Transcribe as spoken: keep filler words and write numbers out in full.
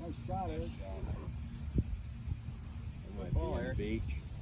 Nice shot, Eric. That might be on the beach.